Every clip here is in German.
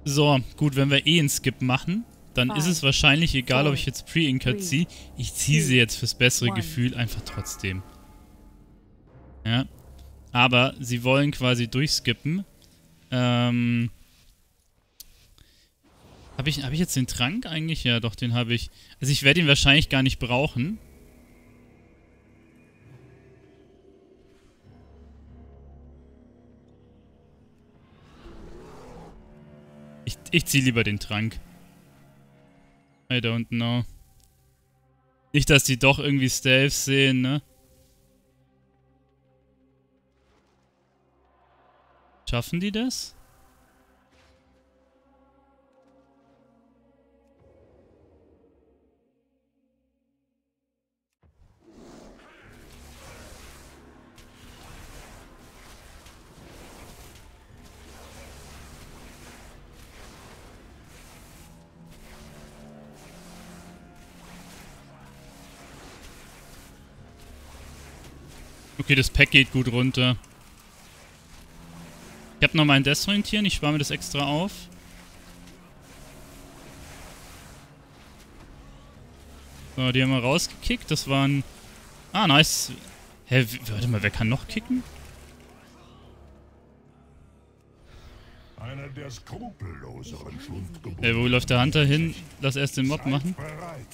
So, gut, wenn wir eh einen Skip machen, dann ist es wahrscheinlich egal, ob ich jetzt Pre-Inker ziehe. Ich ziehe sie jetzt fürs bessere Gefühl einfach trotzdem. Ja. Aber sie wollen quasi durchskippen. Habe ich jetzt den Trank eigentlich? Ja, doch, den habe ich. Also ich werde ihn wahrscheinlich gar nicht brauchen. Ich ziehe lieber den Trank. I don't know. Nicht, dass die doch irgendwie Stealths sehen, ne? Schaffen die das? Okay, das Pack geht gut runter. Ich habe noch meinen Desorientieren, ich spare mir das extra auf. So, die haben wir rausgekickt. Das waren... Ah, nice. Hä, warte mal, wer kann noch kicken? Einer der skrupelloseren Schundgeborenen. Wo läuft der Hunter hin? Lass erst den Mob machen. Bereit.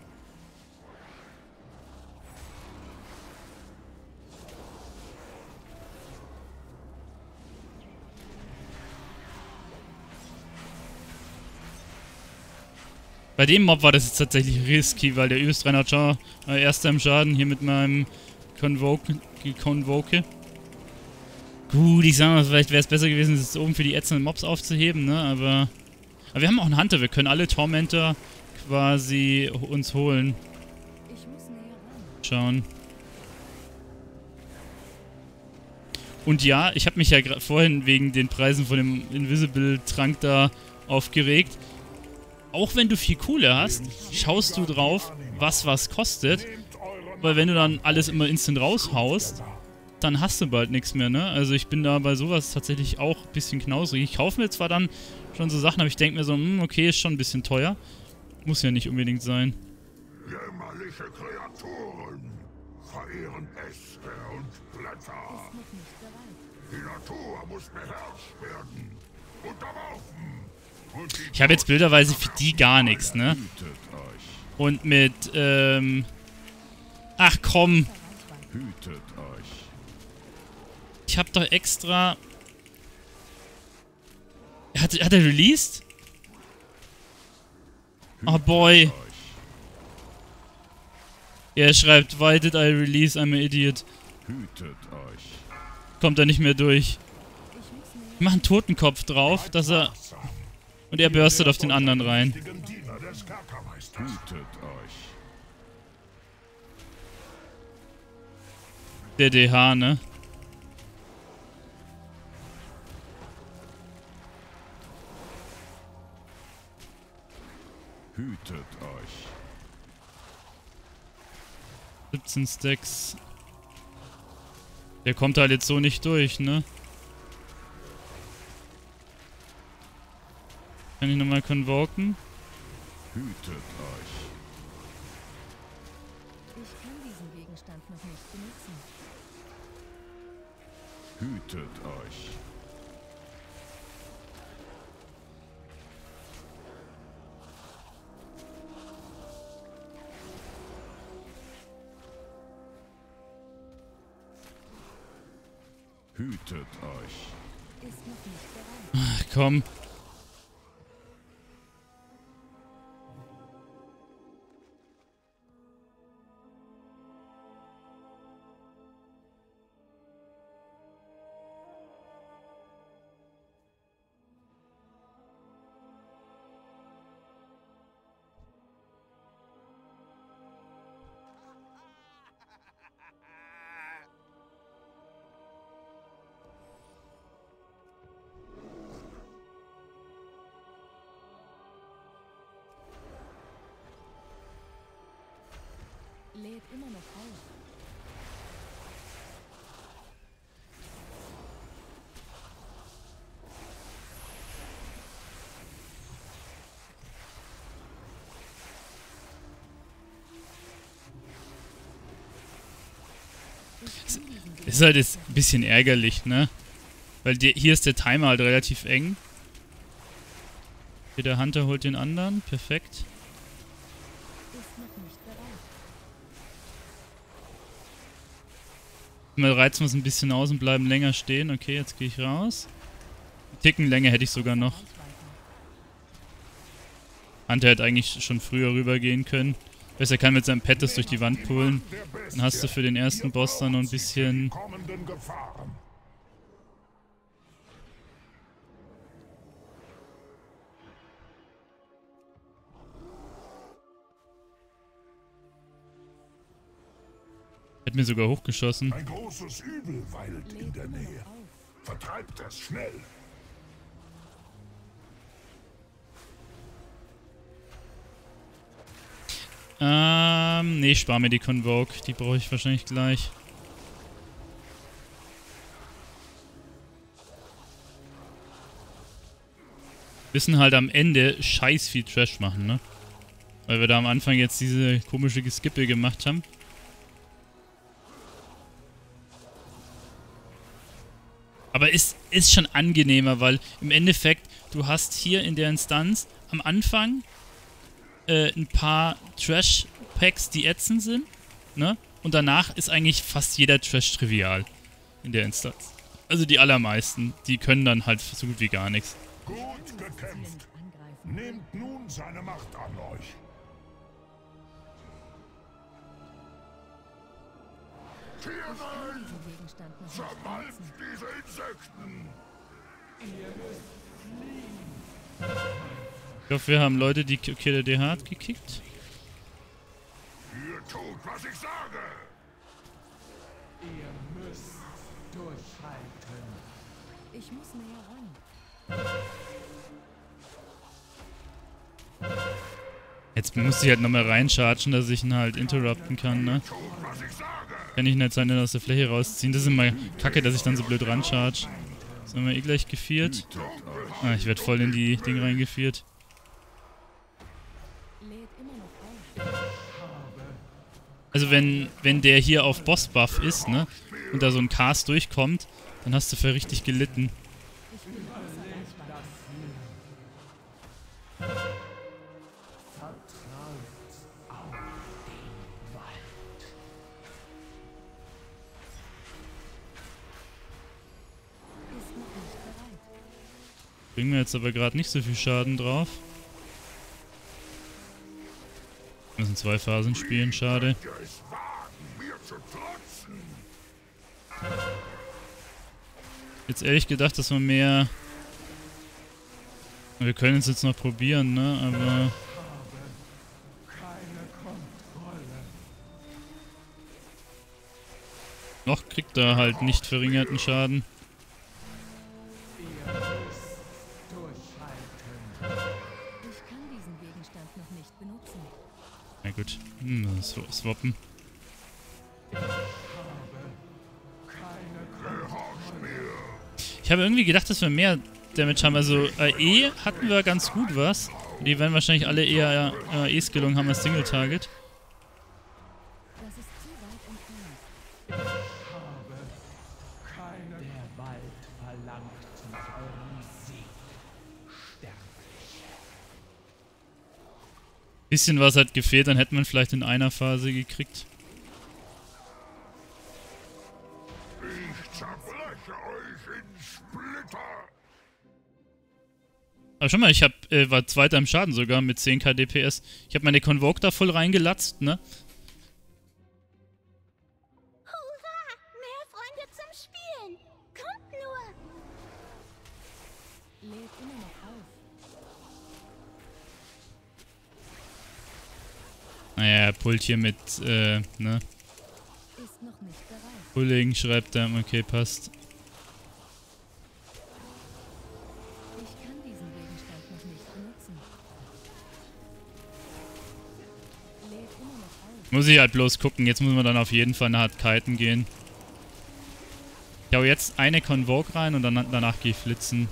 Bei dem Mob war das jetzt tatsächlich risky, weil der übelst 300 erster im Schaden hier mit meinem Convoke. Gut, ich sag mal, vielleicht wäre es besser gewesen, das oben für die ätzenden Mobs aufzuheben, ne, aber wir haben auch einen Hunter, wir können alle Tormentor quasi uns holen. Schauen. Und ja, ich habe mich ja gerade vorhin wegen den Preisen von dem Invisible-Trank da aufgeregt. Auch wenn du viel Kohle hast, schaust du drauf, was kostet. Weil wenn du dann alles immer instant raushaust, dann hast du bald nichts mehr, ne? Also ich bin da bei sowas tatsächlich auch ein bisschen knausrig. Ich kaufe mir zwar dann schon so Sachen, aber ich denke mir so, okay, ist schon ein bisschen teuer. Muss ja nicht unbedingt sein. Jämmerliche Kreaturen verehren Äste und Blätter. Die Natur muss beherrscht werden. Unterworfen. Ich habe jetzt bilderweise für die gar nichts, ne? Und mit, ach komm. Hütet euch. Ich habe doch extra... Hat er released? Oh boy. Er schreibt, why did I release? I'm an idiot. Hütet euch. Kommt er nicht mehr durch. Ich mache einen Totenkopf drauf, dass er... Und er burstet auf den anderen rein. Diener des Kerkermeisters. Hütet euch. Der DH, ne? Hütet euch. 17 Stacks. Der kommt halt jetzt so nicht durch, ne? Kann ich nochmal convoken? Hütet euch. Ich kann diesen Gegenstand noch nicht benutzen. Hütet euch. Hütet euch. Ist noch nicht bereit. Ach, komm. Lädt immer noch auf. Ist halt jetzt ein bisschen ärgerlich, ne? Weil hier ist der Timer halt relativ eng. Hier, der Hunter holt den anderen. Perfekt. Ist noch nicht bereit. Mal reizen wir es ein bisschen aus und bleiben länger stehen. Okay, jetzt gehe ich raus. Einen Ticken länger hätte ich sogar noch. Reichweite. Hunter hätte eigentlich schon früher rübergehen können. Besser kann mit seinem Pet das durch die Wand pullen. Dann hast du für den ersten Boss dann noch ein bisschen... kommenden Gefahren. Hat mir sogar hochgeschossen. Ein großes Übel weilt in der Nähe. Vertreibt es schnell. Nee, ich spare mir die Convoke. Die brauche ich wahrscheinlich gleich. Wir müssen halt am Ende scheiß viel Trash machen, ne? Weil wir da am Anfang jetzt diese komische Geskippe gemacht haben. Aber es ist schon angenehmer, weil im Endeffekt, du hast hier in der Instanz am Anfang ein paar Trash-Packs, die ätzend sind, ne? Und danach ist eigentlich fast jeder Trash trivial in der Instanz. Also die allermeisten, die können dann halt so gut wie gar nichts. Gut gekämpft. Angreifen. Nehmt nun seine Macht an euch. Tierlein, Diesen Gegenstand noch nicht zermalmt benutzen. diese Insekten. Ich hoffe, wir haben Leute, die okay, der DH hat gekickt. Ihr tut, was ich sage. Ich muss näher ran. Jetzt muss ich halt nochmal reinchargen, dass ich ihn halt interrupten kann, ne? Tut, was ich sage. Kann ich ihn jetzt halt nicht aus der Fläche rausziehen. Das ist immer kacke, dass ich dann so blöd rancharge. Das haben wir eh gleich geviert. Hütet euch. Ah, ich werde voll in die Ding reingeviert. Lädt immer noch auf. Also wenn der hier auf Boss-Buff ist, ne? Und da so ein Cast durchkommt, dann hast du für richtig gelitten. Ich bin außer Reichweite. Ist noch nicht bereit. Bringen wir jetzt aber gerade nicht so viel Schaden drauf. Wir müssen 2 Phasen spielen, schade. Ihr es wagen, mir zu trotzen. Jetzt ehrlich gedacht, dass wir mehr... Wir können es jetzt noch probieren, ne? Aber... Noch kriegt er halt nicht verringerten Schaden. Ich kann diesen Gegenstand noch nicht benutzen. Na gut, swappen. Ich habe irgendwie gedacht, dass wir mehr Damage haben. Also E hatten wir ganz gut was. Die werden wahrscheinlich alle eher E-Skill und haben als Single-Target. Das ist zu weit entfernt. Der Wald verlangt zu eurem Sieg. Bisschen was hat gefehlt, dann hätte man vielleicht in einer Phase gekriegt. Ich zerbreche euch in Splitter. Aber schau mal, ich war Zweiter im Schaden sogar mit 10k DPS. Ich habe meine Convoke da voll reingelatzt, ne? Hurra! Mehr Freunde zum Spielen! Kommt nur! Lädt immer noch auf. Naja, er pullt hier mit, ne? Ist noch nicht bereit. Pulling, schreibt er, okay, passt. Ich kann diesen Gegenstand noch nicht benutzen. Lädt immer noch auf. Muss ich halt bloß gucken, jetzt muss man dann auf jeden Fall nach Kiten gehen. Ich hau jetzt eine Convoke rein und dann danach gehe ich flitzen.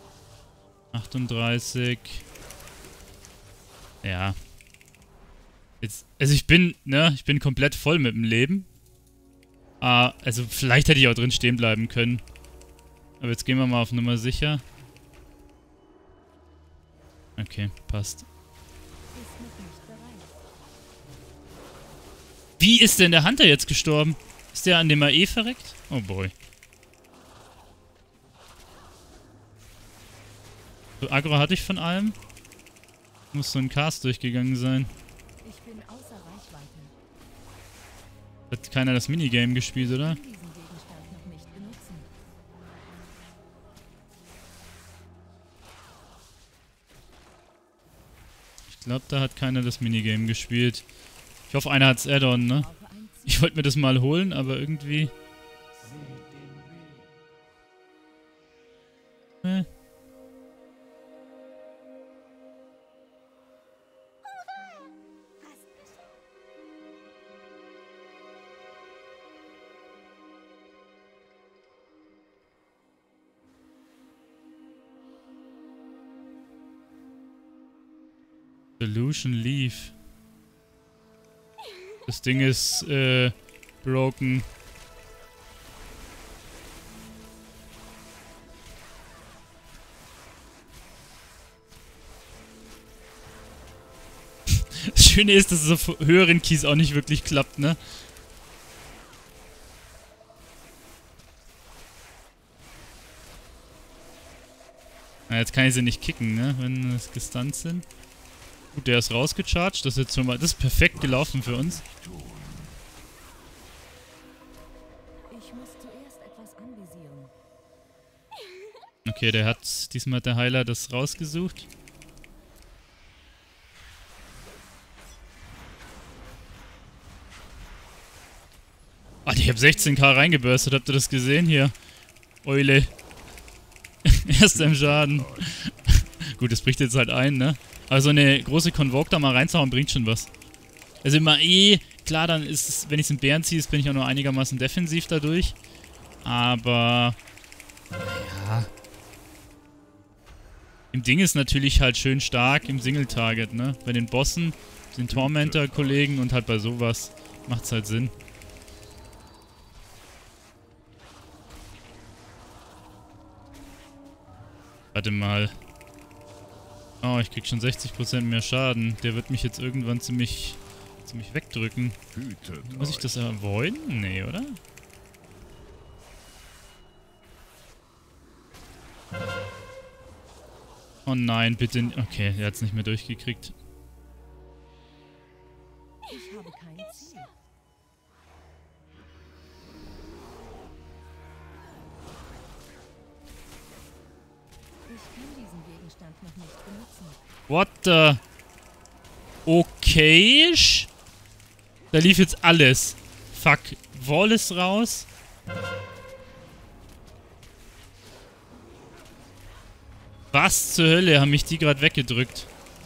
...38... Ja. Jetzt, also ich bin komplett voll mit dem Leben. Also vielleicht hätte ich auch drin stehen bleiben können. Aber jetzt gehen wir mal auf Nummer sicher. Okay, passt. Wie ist denn der Hunter jetzt gestorben? Ist der an dem AE verreckt? Oh boy. So Aggro hatte ich von allem. Muss so ein Cast durchgegangen sein. Ich bin außer Reichweite. Hat keiner das Minigame gespielt, oder? Diesen Gegenstand noch nicht benutzen. Ich glaube, da hat keiner das Minigame gespielt. Ich hoffe, einer hat's Add-on, ne? Brauche ein Ziel. Ich wollte mir das mal holen, aber irgendwie... Fast geschafft. Solution Leaf. Das Ding ist, broken. Das Schöne ist, dass es auf höheren Keys auch nicht wirklich klappt, ne? Na, jetzt kann ich sie nicht kicken, ne? Wenn es gestunt sind. Gut, der ist rausgecharged. Das ist jetzt schon mal. Das ist perfekt gelaufen für uns. Ich muss zuerst etwas anvisieren. Okay, der hat. Diesmal hat der Heiler das rausgesucht. Ah, ich hab 16k reingeburstet. Habt ihr das gesehen hier? Eule. Erst im Schaden. Gut, das bricht jetzt halt ein, ne? Aber so eine große Convoke da mal reinzuhauen, bringt schon was. Also immer klar, dann ist es, wenn ich es in Bären ziehe, bin ich auch nur einigermaßen defensiv dadurch. Aber, ja. Im Ding ist natürlich halt schön stark im Single-Target, ne? Bei den Bossen, den Tormentor-Kollegen und halt bei sowas macht's halt Sinn. Warte mal. Oh, ich krieg schon 60% mehr Schaden. Der wird mich jetzt irgendwann ziemlich wegdrücken. Hütet Muss ich euch. das avoiden? Nee, oder? Oh nein, bitte. Okay, er hat's nicht mehr durchgekriegt. Ich habe kein Ziel. Ich kann diesen Gegenstand noch nicht benutzen. What the... Okay. Da lief jetzt alles. Fuck. Wall ist raus. Was zur Hölle haben mich die gerade weggedrückt?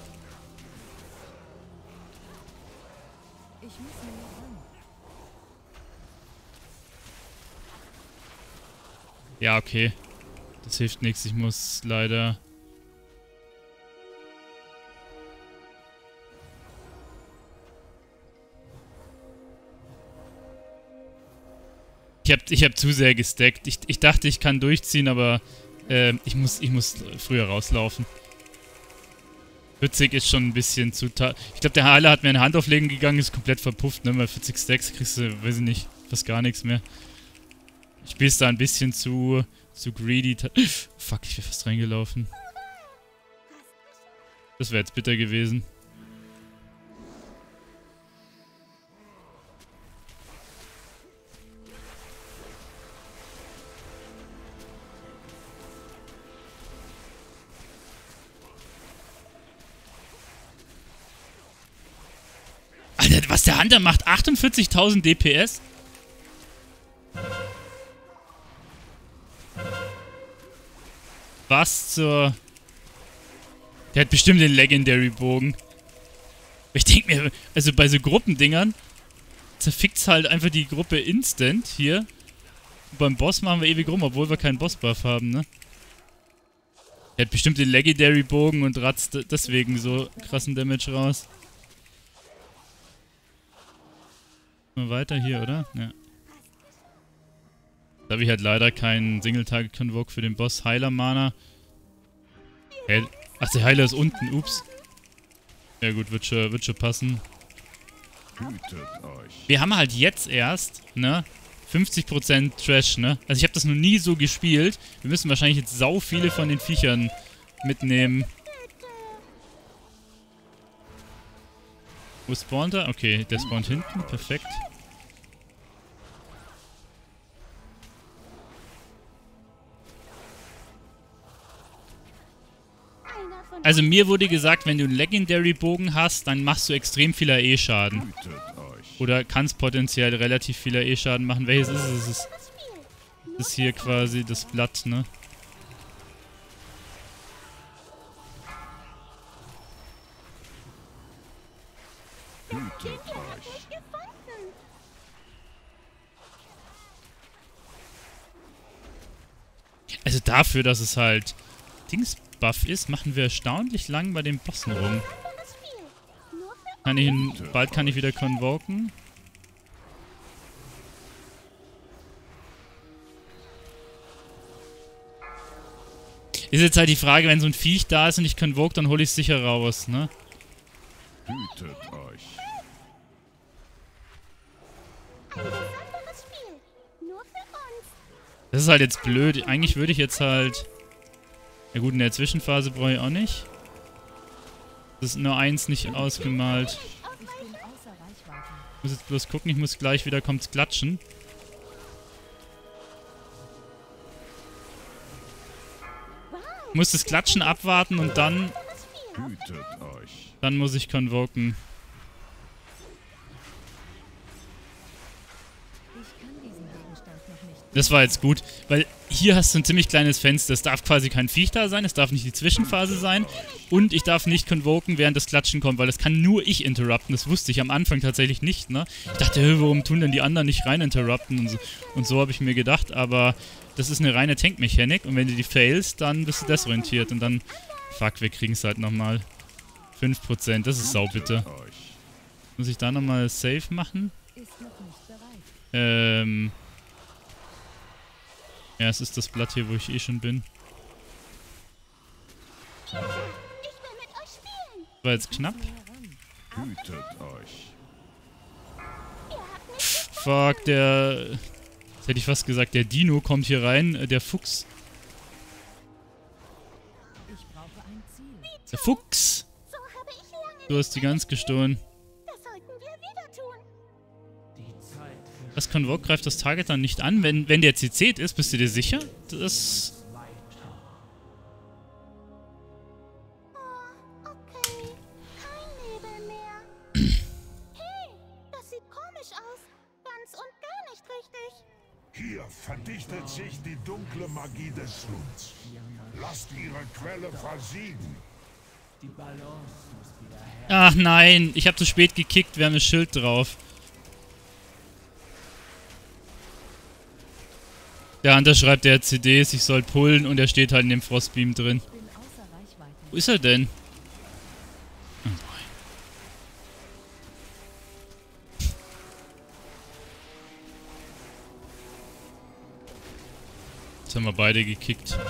Ich muss näher ran. Ja, okay. Das hilft nichts. Ich muss leider... Ich hab zu sehr gestackt. Ich dachte, ich kann durchziehen, aber ich muss früher rauslaufen. 40 ist schon ein bisschen zu... Ich glaube, der Heiler hat mir eine Hand auflegen gegangen, ist komplett verpufft, ne? Bei 40 Stacks kriegst du, weiß ich nicht, fast gar nichts mehr. Ich spiel's da ein bisschen zu greedy. Fuck, ich wäre fast reingelaufen. Das wäre jetzt bitter gewesen. Alter, was der Hunter macht? 48.000 DPS? Was zur... Der hat bestimmt den Legendary-Bogen. Ich denke mir, also bei so Gruppendingern zerfickt's halt einfach die Gruppe instant hier. Und beim Boss machen wir ewig rum, obwohl wir keinen Boss-Buff haben, ne? Er hat bestimmt den Legendary-Bogen und ratzt deswegen so krassen Damage raus. Mal weiter hier, oder? Ja. Da habe ich halt leider keinen Single-Target-Convoke für den Boss. Heiler-Mana. Ach, der Heiler ist unten. Ups. Ja gut, wird schon passen. Hütet euch. Wir haben halt jetzt erst, ne? 50% Trash, ne? Also ich habe das noch nie so gespielt. Wir müssen wahrscheinlich jetzt sau viele von den Viechern mitnehmen. Wo spawnt er? Okay, der spawnt hinten. Perfekt. Einer von Also mir wurde gesagt, wenn du einen Legendary-Bogen hast, dann machst du extrem viel AE-Schaden. Hütet euch. Oder kannst potenziell relativ viel AE-Schaden machen. Welches ist es? Es ist hier quasi das Blatt, ne? Hütet euch. nicht gefunden. Also dafür, dass es halt Dings-Buff ist, machen wir erstaunlich lang bei den Bossen rum. Das Spiel. Nur für Bald kann ich wieder convoken. Ist jetzt halt die Frage, wenn so ein Viech da ist und ich convoke, dann hole ich es sicher raus, ne? Hütet euch. ein besonderes Spiel. Nur für uns. Das ist halt jetzt blöd. Eigentlich würde ich jetzt halt... Ja gut, in der Zwischenphase brauche ich auch nicht. Das ist nur eins nicht ausgemalt. Ich bin außer Reichweite. Ich muss jetzt bloß gucken, ich muss gleich wieder kommt's klatschen. Ich muss das Klatschen abwarten und dann Hütet euch. muss ich convoken. Ich kann diesen Gegenstand noch nicht. Das war jetzt gut, weil hier hast du ein ziemlich kleines Fenster. Es darf quasi kein Viech da sein, es darf nicht die Zwischenphase sein und ich darf nicht convoken, während das Klatschen kommt, weil das kann nur ich interrupten. Das wusste ich am Anfang tatsächlich nicht, ne? Ich dachte, hä, warum tun denn die anderen nicht rein interrupten und so habe ich mir gedacht, aber das ist eine reine Tank-Mechanik und wenn du die failst, dann bist du desorientiert und dann, fuck, wir kriegen es halt nochmal. 5%, das ist saubitter. Euch. Muss ich da nochmal safe machen? Ist noch nicht bereit. Ja, es ist das Blatt hier, wo ich eh schon bin. Ich will mit euch spielen. War jetzt knapp. Hütet euch. Fuck, der... Jetzt hätte ich fast gesagt, der Dino kommt hier rein. Der Fuchs. Ich brauche ein Ziel. Der Fuchs! So habe ich lange. Du hast die Gans gestohlen. Das sollten wir wieder tun. Die Zeit für Das Convoke greift das Target dann nicht an. Wenn der CC'd ist, bist du dir sicher? Das... weiter. Oh, okay. Kein Nebel mehr. Hey, das sieht komisch aus. Ganz und gar nicht richtig. Hier verdichtet sich die dunkle Magie des Fluts. Lasst ihre Quelle versiegen. Die Balance muss wieder her. Ach nein, ich habe zu spät gekickt. Wir haben das Schild drauf. Der Hunter schreibt, der hat CDs, ich soll pullen und er steht halt in dem Frostbeam drin. Ich bin außer Reichweite. Wo ist er denn? Oh boy. Jetzt haben wir beide gekickt. Ich kann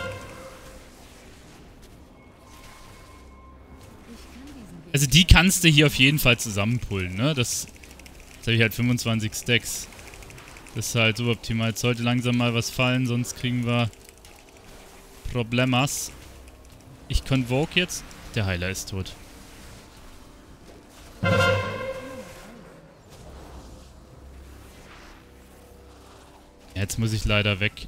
diesen Weg. Also die kannst du hier auf jeden Fall zusammenpullen, ne? Jetzt habe ich halt 25 Stacks. Das ist halt suboptimal. Jetzt sollte langsam mal was fallen, sonst kriegen wir Problemas. Ich convoke jetzt. Der Heiler ist tot. Jetzt muss ich leider weg.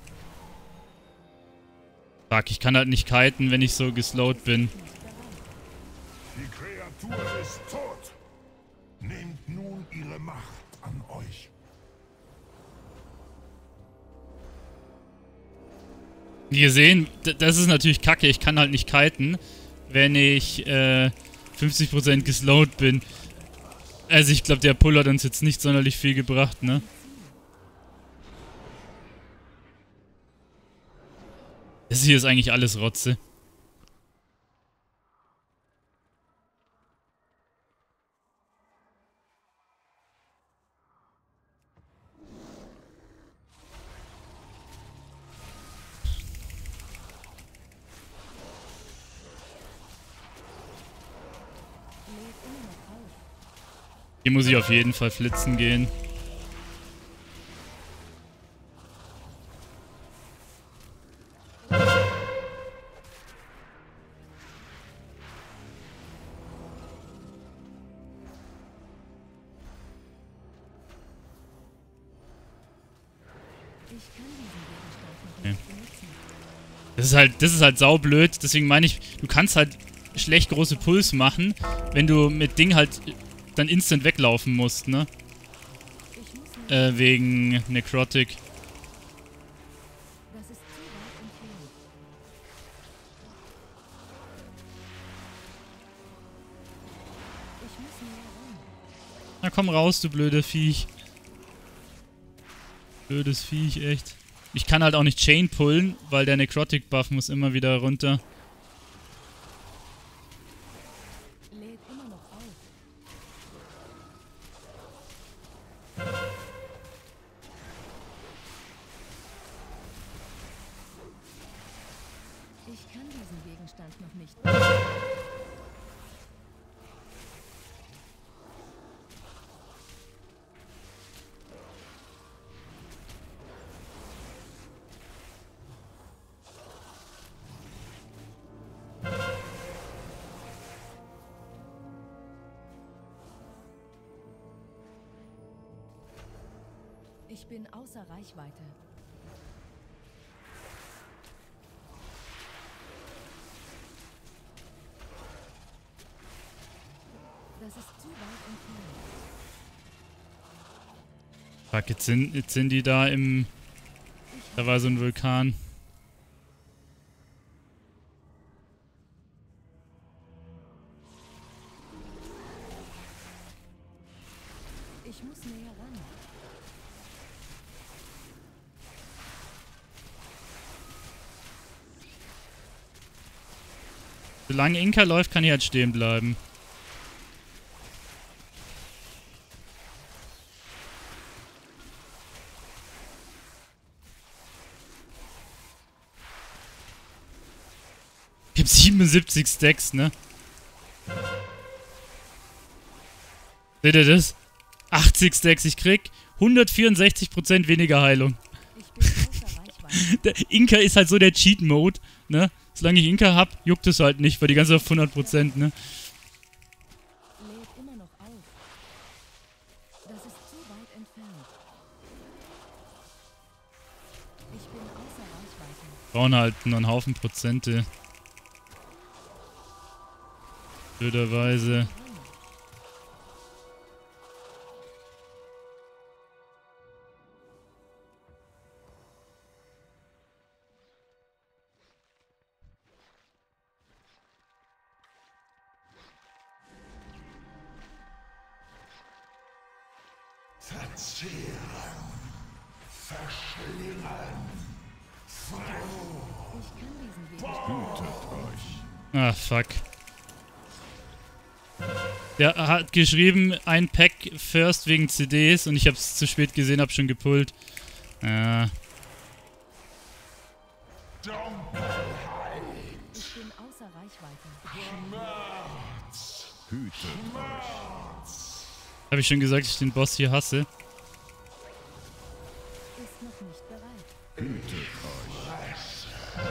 Fuck, ich kann halt nicht kiten, wenn ich so geslowt bin. Die Kreatur ist tot. Nehmt nun ihre Macht an euch. Wie ihr sehen, das ist natürlich kacke. Ich kann halt nicht kiten, wenn ich 50% geslowt bin. Also ich glaube, der Pull hat uns jetzt nicht sonderlich viel gebracht, ne? Das hier ist eigentlich alles Rotze. Hier muss ich auf jeden Fall flitzen gehen. Das ist halt saublöd, deswegen meine ich, du kannst halt schlecht große Puls machen, wenn du mit Ding halt dann instant weglaufen musst, ne? Wegen Necrotic. Das ist zu weit entfernt. Ich muss näher ran. Na komm raus, du blöde Viech. Blödes Viech, echt. Ich kann halt auch nicht Chain pullen, weil der Necrotic-Buff muss immer wieder runter. Lädt immer noch auf. Ich kann diesen Gegenstand noch nicht. Ich bin außer Reichweite. Das ist zu weit entfernt. Fuck, jetzt sind die da im... Da war so ein Vulkan. Ich muss näher ran. Solange Inka läuft, kann ich halt stehen bleiben. Ich hab 77 Stacks, ne? Seht ihr das? 80 Stacks, ich krieg 164% weniger Heilung. Ich bin außer Reichweite. Der Inka ist halt so der Cheat-Mode, ne? Solange ich Inka hab, juckt es halt nicht, weil die ganze auf 100%, ne? Lädt immer noch auf. Das ist zu weit entfernt. Ich bin außer Reichweite. Brauchen halt nur einen Haufen Prozente. Blöderweise. Verzehren, verschlingen, Ich kann diesen Weg. Hütet euch. Ah, fuck. Der hat geschrieben, ein Pack first wegen CDs und ich hab's zu spät gesehen, hab schon gepullt. Ja. Ich bin außer Reichweite. Hütet euch. Hab ich schon gesagt, dass ich den Boss hier hasse. Ist noch nicht bereit. Hütet euch.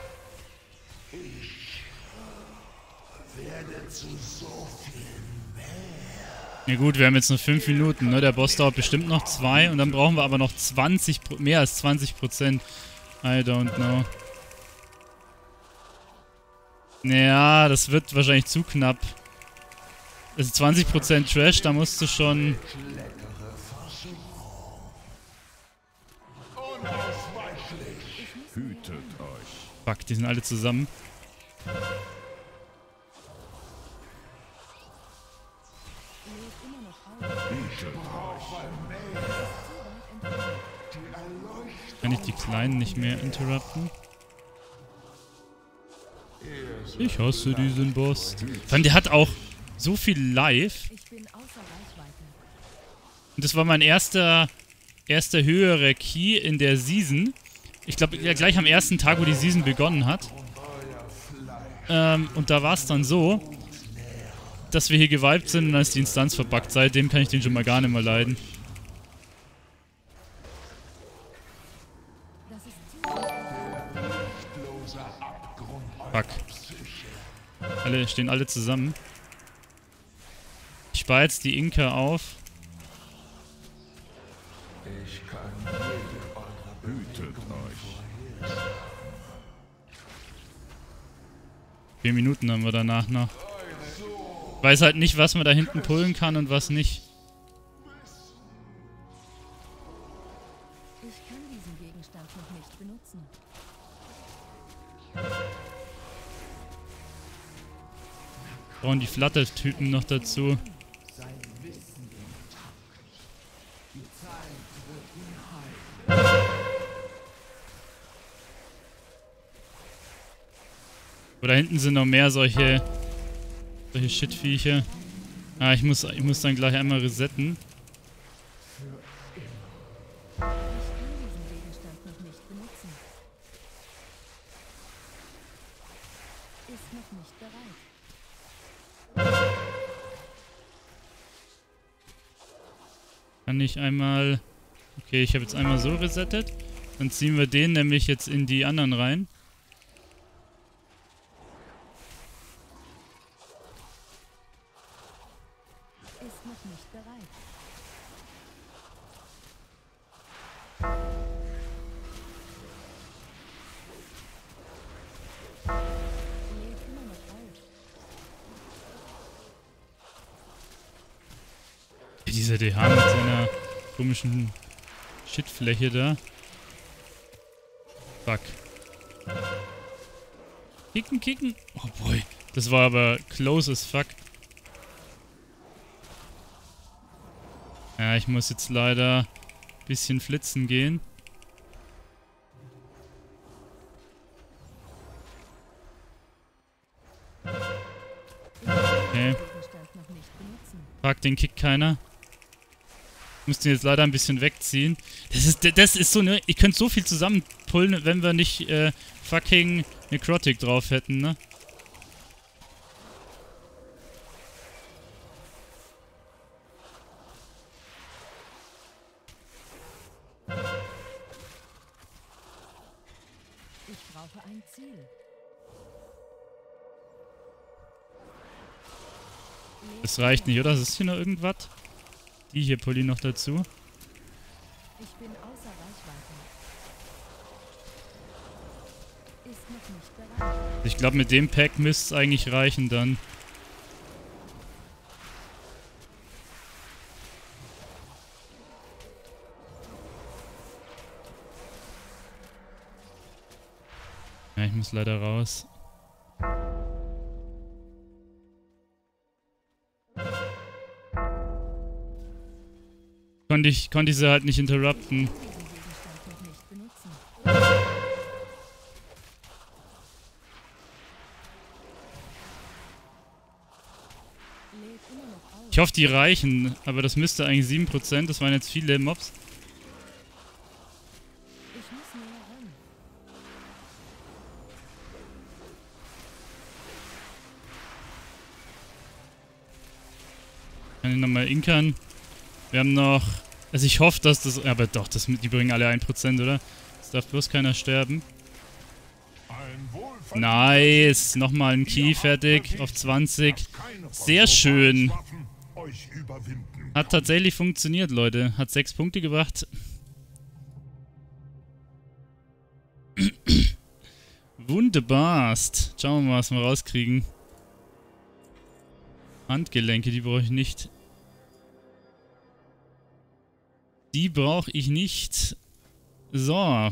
werde zu so viel. Ja gut, wir haben jetzt nur 5 Minuten, ne? Der Boss dauert bestimmt noch 2 und dann brauchen wir aber noch 20, mehr als 20%. I don't know. Naja, das wird wahrscheinlich zu knapp. Also 20% Trash, da musst du schon... Hütet euch. Fuck, die sind alle zusammen. Lädt immer noch auf. Hütet euch. Kann ich die Kleinen nicht mehr interrupten? Ich hasse diesen Boss. Vor allem, der hat auch so viel Life. Ich bin außer Reichweite. Und das war mein erster höherer Key in der Season. Ich glaube, ja, gleich am ersten Tag, wo die Season begonnen hat. Und da war es dann so, dass wir hier gewiped sind und dann ist die Instanz verbuggt. Seitdem kann ich den schon mal gar nicht mehr leiden. Das ist zu. Fuck. Stehen alle zusammen. Ich spare jetzt die Inka auf. Hütet euch. 4 Minuten haben wir danach noch. Ich weiß halt nicht, was man da hinten pullen kann und was nicht. Ich kann diesen Gegenstand noch nicht benutzen. Brauchen die Flutter-Typen noch dazu. Da hinten sind noch mehr solche Shitviecher. Ah, ich muss dann gleich einmal resetten. Ich kann diesen Gegenstand noch nicht benutzen. Ist noch nicht bereit. Kann ich einmal... Okay, ich habe jetzt einmal so resettet. Dann ziehen wir den nämlich jetzt in die anderen rein. Ist noch nicht bereit. Lädt immer noch auf. Dieser DH mit seiner komischen Shitfläche da. Fuck. Kicken. Oh boy. Das war aber close as fuck. Ja, ich muss jetzt leider ein bisschen flitzen gehen. Okay. Gegenstand noch nicht benutzen. Fuck, den kickt keiner. Ich muss den jetzt leider ein bisschen wegziehen. Das ist so, ne? Ich könnte so viel zusammenpullen, wenn wir nicht fucking Necrotic drauf hätten, ne? Ich brauche ein Ziel. Das reicht nicht, oder? Ist hier noch irgendwas? Die hier pulli noch dazu. Ich bin außer Reichweite. Ist noch nicht bereit. Ich glaube, mit dem Pack müsste es eigentlich reichen dann. Ja, ich muss leider raus. Konnte ich sie halt nicht interrupten. Diesen Gegenstand noch nicht benutzen. Lädt immer noch auf. Ich hoffe, die reichen, aber das müsste eigentlich 7%. Das waren jetzt viele Mobs. Ich muss näher ran. Kann ich nochmal inkern. Wir haben noch... Also ich hoffe, dass das... Aber doch, die bringen alle 1%, oder? Es darf bloß keiner sterben. Ein wohlverdienter Nice. Nochmal ein Key fertig auf 20. dass keine von Sehr schön. Waffen euch überwinden Hat tatsächlich funktioniert, Leute. Hat 6 Punkte gebracht. Wunderbarst. Schauen wir mal, was wir rauskriegen. Handgelenke, die brauche ich nicht. Die brauche ich nicht. So.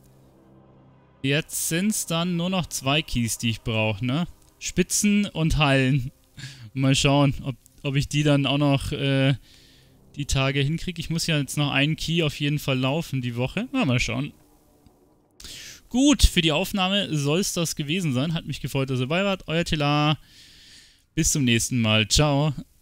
Jetzt sind es dann nur noch 2 Keys, die ich brauche, ne? Spitzen und Heilen. Mal schauen, ob ich die dann auch noch die Tage hinkriege. Ich muss ja jetzt noch einen Key auf jeden Fall laufen die Woche. Na, mal schauen. Gut, für die Aufnahme soll es das gewesen sein. Hat mich gefreut, dass ihr dabei wart. Euer Tila. Bis zum nächsten Mal. Ciao.